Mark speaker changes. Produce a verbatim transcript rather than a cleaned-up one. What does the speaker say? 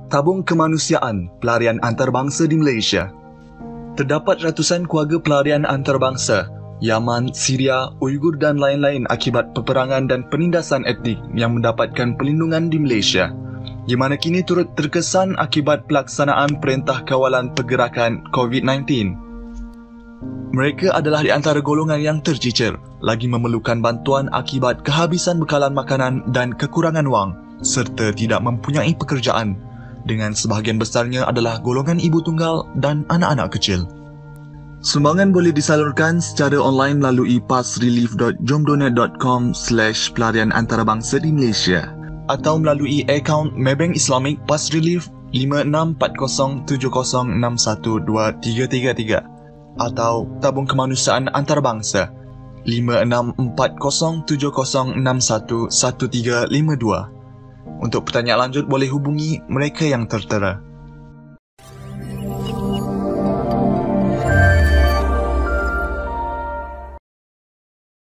Speaker 1: Tabung kemanusiaan pelarian antarabangsa di Malaysia. Terdapat ratusan keluarga pelarian antarabangsa Yaman, Syria, Uyghur dan lain-lain akibat peperangan dan penindasan etnik yang mendapatkan perlindungan di Malaysia, di mana kini turut terkesan akibat pelaksanaan Perintah Kawalan Pergerakan COVID sembilan belas. Mereka adalah di antara golongan yang tercicir, lagi memerlukan bantuan akibat kehabisan bekalan makanan dan kekurangan wang, serta tidak mempunyai pekerjaan, dengan sebahagian besarnya adalah golongan ibu tunggal dan anak-anak kecil. Sumbangan boleh disalurkan secara online melalui pasrelief dot jomdonet dot com slash pelarian antarabangsa di Malaysia atau melalui akaun Maybank Islamic Pasrelief lima enam empat kosong tujuh kosong enam satu dua tiga tiga tiga atau Tabung Kemanusiaan Antarabangsa lima enam empat kosong tujuh kosong enam satu satu tiga lima dua. Untuk pertanyaan lanjut boleh hubungi mereka yang tertera.